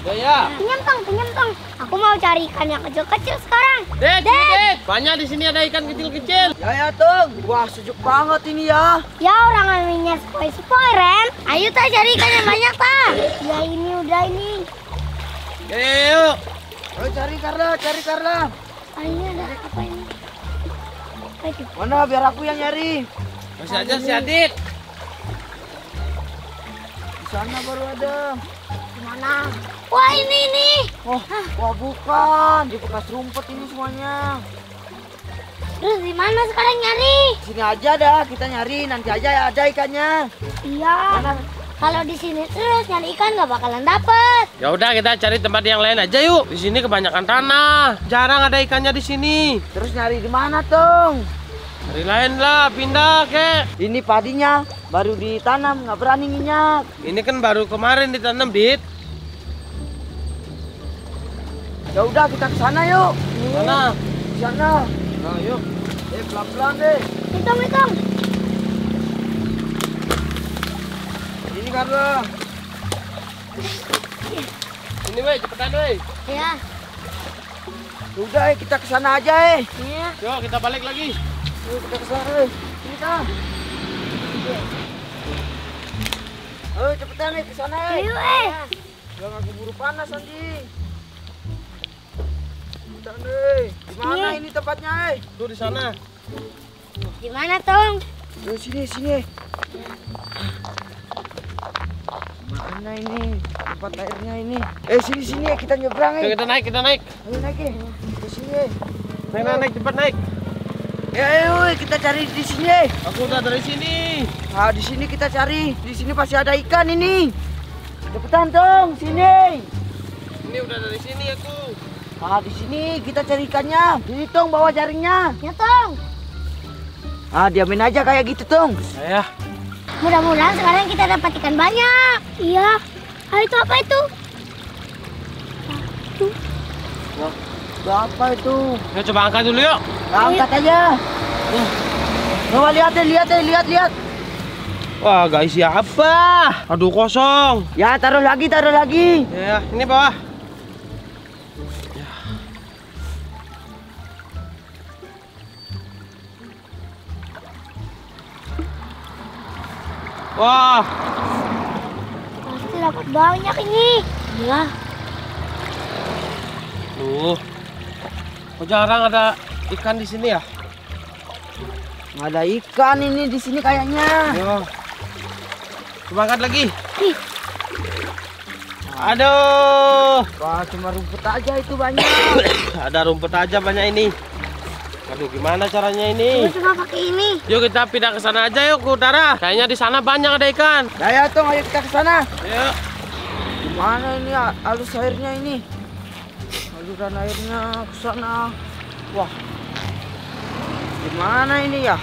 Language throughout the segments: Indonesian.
Ya. Pinjam tong. Aku mau cari ikan yang kecil-kecil sekarang. Det. Banyak di sini ada ikan kecil-kecil. Ya Tong. Wah sejuk banget ini ya. Ya orang namanya sepoi-sepoi, Ren. Ayo ta cari ikan yang banyak ta. Ya ini udah ini. Yuk. Ayo cari Carla. Ayo ada apa ini? Apa itu? Mana biar aku yang nyari. Masih aja si Adit. Di sana baru ada. Mana? Wah ini. Wah bukan. Di bekas rumput ini semuanya. Terus di mana sekarang nyari? Sini aja dah kita nyari. Nanti aja ada ikannya. Iya. Kalau di sini terus nyari ikan nggak bakalan dapet. Ya udah kita cari tempat yang lain aja yuk. Di sini kebanyakan tanah. Jarang ada ikannya di sini. Terus nyari di mana Tong? Dari lain lah, pindah kek. Ini padinya baru ditanam, nggak berani minyak. Ini kan baru kemarin ditanam, Dit. Ya udah kita ke sana yuk. Mana? Di sana. Nah, yuk. Pelan-pelan deh. Hitung. Ini Carla. Ini weh, cepetan weh. Ya. Udah kita ke sana aja Iya. Yuk, kita balik lagi. Yuk kita ke sana Ini kan. Ayo cepetan ke sana Ayo Jangan keburu panas nanti. Cepetan Di mana ini tempatnya Tuh di sana. Di mana Tong? Sini. Mana ini tempat airnya ini? Sini kita nyebrang Yuk, kita naik. Ayo naik ke sini. Naik, cepat naik. Ayo kita cari di sini. Aku udah dari sini. Nah, di sini kita cari. Di sini pasti ada ikan ini. Cepetan Tong, sini. Ini udah dari sini aku. Nah, di sini kita cari ikannya. Ini Tong bawa jaringnya. Ya Tong. Ah, diamin aja kayak gitu Tong. Ayah. Mudah-mudahan sekarang kita dapat ikan banyak. Iya. Itu apa itu? Apa itu? Yuk, coba angkat dulu yuk. Angkat aja. Coba lihat. Wah, gak isi apa. Aduh, kosong. Ya, taruh lagi. Ya, ini bawah. Wah, Pasti dapat banyak ini. Iya. kok jarang ada ikan di sini ya? Nggak ada ikan ini di sini kayaknya. Yo. Coba angkat lagi. Aduh. Wah, cuma rumput aja itu banyak. Ada rumput aja banyak ini. Aduh, gimana caranya ini? Cuma pakai ini. Yuk kita pindah ke sana aja yuk, ke utara. Kayaknya di sana banyak ada ikan. Ya Tong, ayo kita ke sana. Yuk. Gimana ini alus airnya ini? Aliran airnya ke sana. Wah. Gimana ini ya?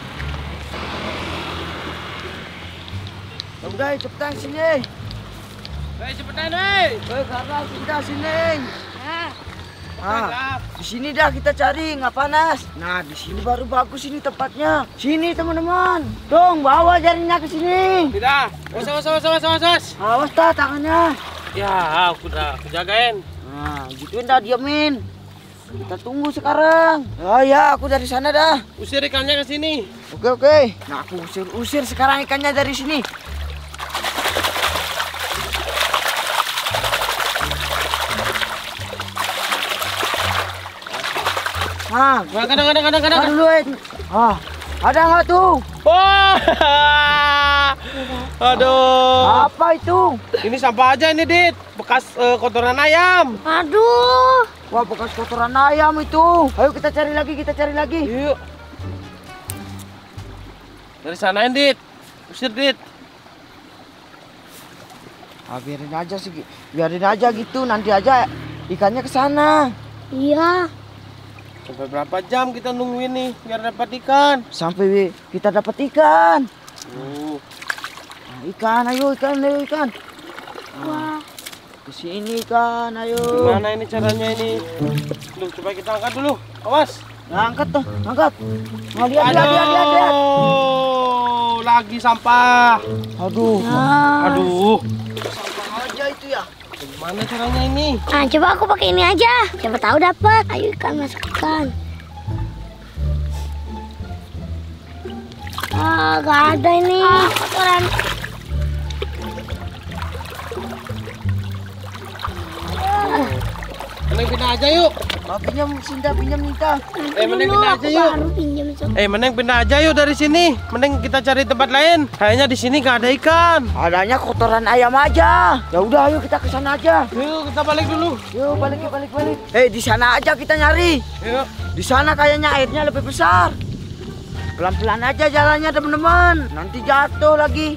Udah, cepetan sini. Cepetan, weh. Karena kita sini. Ah. Di sini dah kita cari, nggak panas. Nah, di sini baru bagus ini tempatnya. Sini teman-teman. Dong, bawa jaringnya ke sini. Tidak. Awas. Awas dah tangannya. Ya, aku jagain. Nah, gituin dah, diamin. Kita tunggu sekarang. Ya, aku dari sana dah. Usir ikannya ke sini. Oke. Nah, aku usir sekarang ikannya dari sini. Nah, Kadang. dulu ada nggak tuh? Wah. Aduh. Apa itu? Ini sampah aja ini, Dit. Bekas kotoran ayam. Aduh. Wah, bekas kotoran ayam itu. Ayo kita cari lagi. Yuk. Dari sanain, Dit. Usir, Dit. Biarin aja gitu. Nanti aja ikannya ke sana. Iya. Sampai berapa jam kita nungguin nih biar dapat ikan? Sampai kita dapat ikan. Nah, Ayo ikan. Wah. Kesini ikan, ayo. gimana ini caranya ini? Duh, coba kita angkat dulu. Awas. Nah, angkat. Nah, lihat. Lagi sampah. Aduh. Aduh. Sampah aja itu ya. Gimana caranya ini? Nah, coba aku pakai ini aja. Siapa tahu dapat. Ayo ikan, masuk ikan. Ah, gak ada ini. Kotoran. Mending pindah aja yuk. Mau pinjam Sinta, pinjam Nita. Mending Dulu pindah aku aja yuk. baru pinjam Sob. Mending pindah aja yuk dari sini. Mending kita cari tempat lain. Kayaknya di sini gak ada ikan. Adanya kotoran ayam aja. Ya udah, ayo kita ke sana aja. Yuk kita balik dulu. Yuk balik. Di sana aja kita nyari. Yuk. Di sana kayaknya airnya lebih besar. Pelan-pelan aja jalannya teman-teman. Nanti jatuh lagi.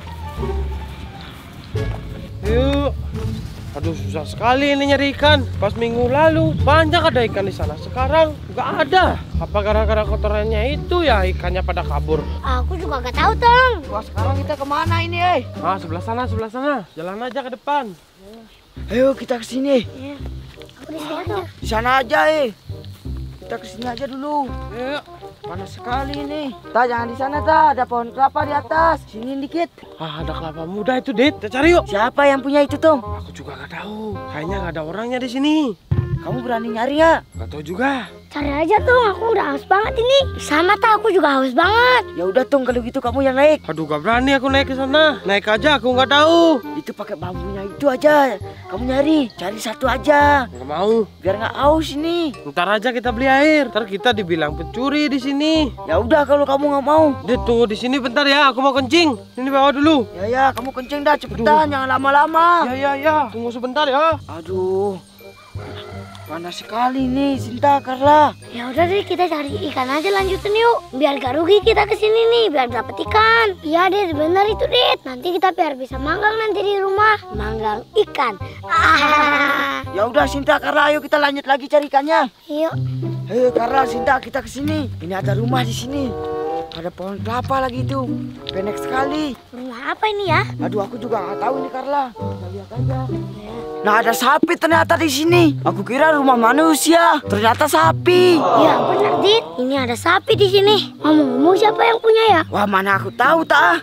Yuk. Aduh susah sekali ini nyari ikan. Pas minggu lalu banyak ada ikan di sana. Sekarang nggak ada. Apa gara-gara kotorannya itu ya ikannya pada kabur? Aku juga gak tahu, Tong. Wah, sekarang kita kemana ini, Ah sebelah sana. Jalan aja ke depan. Ayo kita ke sini. Iya. Aku di sini aja. Di sana aja, Kita ke sini aja dulu. Yuk. Panas sekali ini. Jangan di sana, ada pohon kelapa di atas. Sini dikit. Ah ada kelapa muda itu, Dit. Kita cari yuk. Siapa yang punya itu, Tong? Aku juga nggak tahu. Kayaknya nggak ada orangnya di sini. Kamu berani nyari ya? Nggak tahu juga. Cari aja, Tong. Aku udah haus banget ini. Sama tak, aku juga haus banget. Ya udah, Tong, kalau gitu kamu yang naik. Aduh gak berani aku naik ke sana. Naik aja aku nggak tahu. Itu pakai bambunya itu aja. Kamu nyari, cari satu aja. Nggak mau. Biar nggak haus ini. Ntar aja kita beli air. Ntar kita dibilang pencuri di sini. Ya udah, kalau kamu nggak mau. Dit tunggu di sini bentar ya. Aku mau kencing. Ini bawa dulu. Ya, kamu kenceng dah, cepetan, jangan lama-lama. Ya. Tunggu sebentar ya. Aduh, panas sekali nih, Sinta, Carla. Ya udah deh, kita cari ikan aja lanjutin yuk. Biar gak rugi kita kesini nih, biar dapet ikan. Iya, Dit, bener itu, Dit. Nanti kita biar bisa manggang nanti di rumah. Manggang ikan. Ya udah, Sinta, Carla, ayo kita lanjut lagi cari ikannya. Yuk. Ayo, Carla, Sinta, kita ke sini. Ini ada rumah di sini. Ada pohon kelapa lagi itu. Pendek sekali. Rumah apa ini ya? Aduh, aku juga nggak tahu nih, Carla. Kita lihat aja. Nah, ada sapi ternyata di sini. Aku kira rumah manusia. Ternyata sapi. Ya bener, Dit. Ini ada sapi di sini. Ngomong-ngomong, siapa yang punya ya? Wah, mana aku tahu, tak?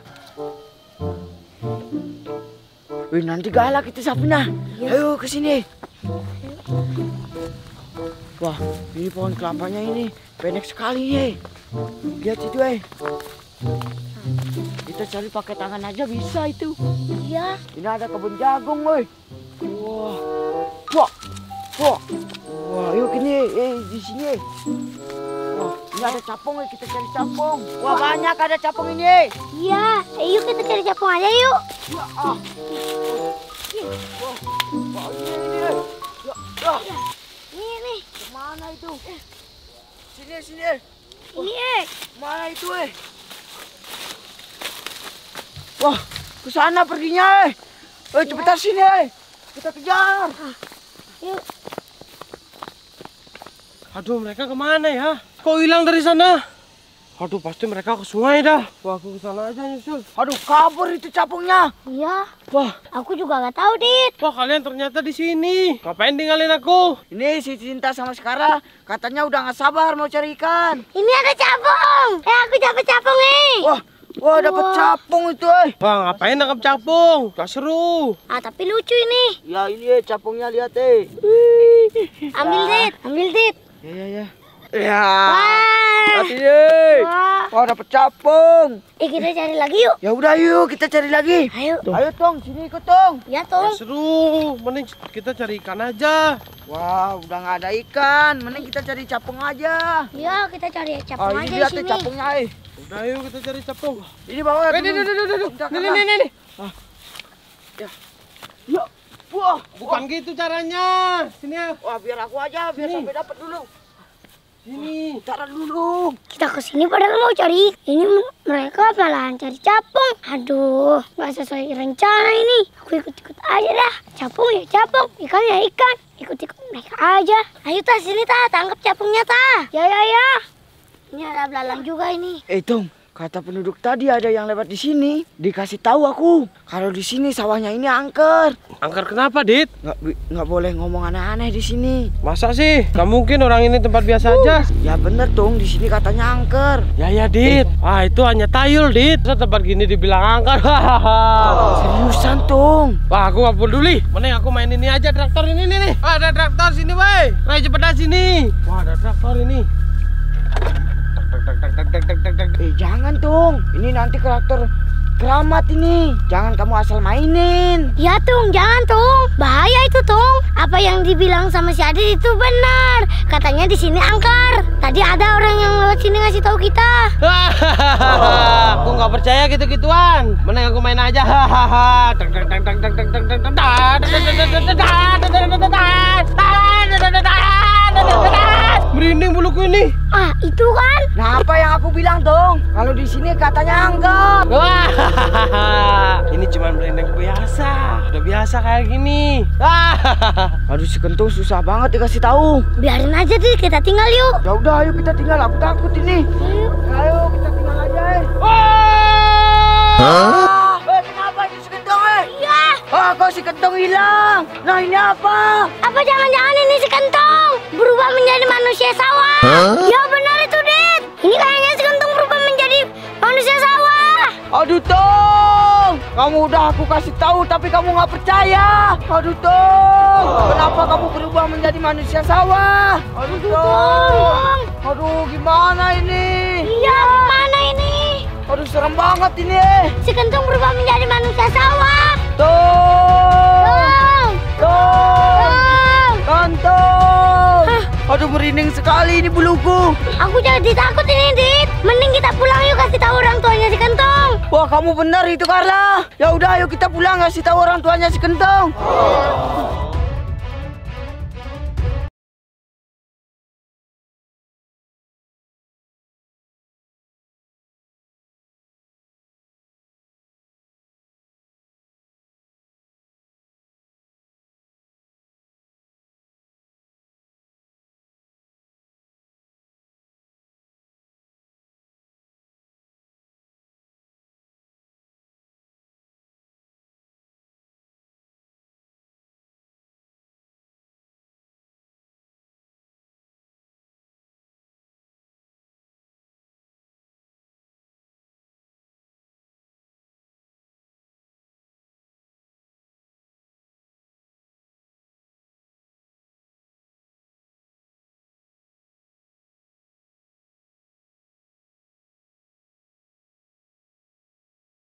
Wih, nanti galak itu sapinya. Ayo ke sini. Wah, ini pohon kelapanya ini pendek sekali, Lihat itu, Kita cari pakai tangan aja bisa itu. Iya. Ini ada kebun jagung, woi. Wah, yuk ini, di sini. Wah, ini ada capung, kita cari capung. Wah, banyak ada capung ini. Iya. Ayo kita cari capung aja yuk. Wah, ini. Ya. Ini nih. Kemana itu? Sini. Ini. Mana itu, Wah, ke sana perginya, cepetan sini, Kita kejar. Yuk. Aduh mereka kemana ya? Kok hilang dari sana? Aduh pasti mereka ke sungai dah. Wah aku ke sana aja nyusul. Aduh, kabur itu capungnya. Iya. Wah, Aku juga nggak tahu, Dit. wah kalian ternyata di sini. Ngapain tinggalin aku? Ini si Cinta sama Sekarang katanya udah nggak sabar mau cari ikan. Ini ada capung. Aku dapat capung nih. Wah, dapat capung itu, Wah ngapain nangkap capung? Gak seru. Tapi lucu ini. Ya ini capungnya lihat, Ambil, Dit. Ya. Ya. Wah. Hati deh. Wah, dapat capung. Kita cari lagi yuk. Ya udah, yuk kita cari lagi. Ayo. Ayo, Tong, sini ikut, Tong. Ya, Gak Tong. seru. Mending kita cari ikan aja. Wah, udah nggak ada ikan. Mending kita cari capung aja. Ya, kita cari capung Ini aja lihat di sini. capungnya, Udah yuk kita cari capung. Ini bawa dulu. Nih. Ya. Wah, Bukan gitu caranya. Sini ya. Wah, biar aku aja, biar Sini. sampai dapat dulu. Sini. Cara dulu. Kita kesini padahal mau cari. Ini mereka malahan cari capung. Aduh, nggak sesuai rencana ini. Aku ikut-ikut aja dah. Capung ya capung, ikan ya ikan. Ikut-ikut mereka aja. Ayo sini tangkap capungnya Ya. Ini ada belalang juga ini. Tong, Kata penduduk tadi ada yang lewat di sini. Dikasih tahu aku kalau di sini sawahnya ini angker. Angker kenapa, Dit? Nggak boleh ngomong aneh-aneh di sini. Masa sih? Gak mungkin orang ini tempat biasa aja. Ya bener dong, di sini katanya angker. Ya, Dit. Ah, itu hanya tayul, Dit. Masa tempat gini dibilang angker? Seriusan dong. Wah, aku gak peduli. Mending aku main ini aja, traktor ini nih. Wah, ada traktor sini, woi. Ray, cepetan sini. Wah, ada traktor ini. Jangan dong. Ini nanti traktor keramat ini. Jangan kamu asal mainin. Ya Tung, jangan Tung. Bahaya itu Tung. Apa yang dibilang sama si Adit itu benar. Katanya di sini angker. Tadi ada orang yang lewat sini ngasih tahu kita. Aku nggak percaya gitu-gituan. Mending aku main aja. Merinding buluku ini. Ah, itu kan? Nah, apa yang aku bilang dong? Kalau di sini katanya angker. Wah, ini cuma merinding biasa. Udah biasa kayak gini. Aduh, si Kentung susah banget dikasih tahu. Biarin aja deh, kita tinggal yuk. Ya udah, ayo kita tinggal. Aku takut ini. Ayo kita tinggal aja. Kenapa ini si Kentung? Iya. Kok si Kentung hilang? Nah, ini apa? Apa jangan-jangan ini si Kentong berubah menjadi manusia sawah? Ya benar itu, Dit. Ini kayaknya si Kentong berubah menjadi manusia sawah. Aduh, Tong. Kamu udah aku kasih tahu tapi kamu nggak percaya. Aduh, Tong. Kenapa kamu berubah menjadi manusia sawah? Aduh, Tong. Aduh, gimana ini? Iya, gimana ini? Aduh, serem banget ini. Si Kentong berubah menjadi manusia sawah. Tong. Tong. Kantong. Aduh, merinding sekali ini buluku. Aku jadi takut ini, Dit. Mending kita pulang yuk, kasih tahu orang tuanya si Kentong. Wah, kamu benar itu, Carla. Ya udah, ayo kita pulang kasih tahu orang tuanya si Kentong.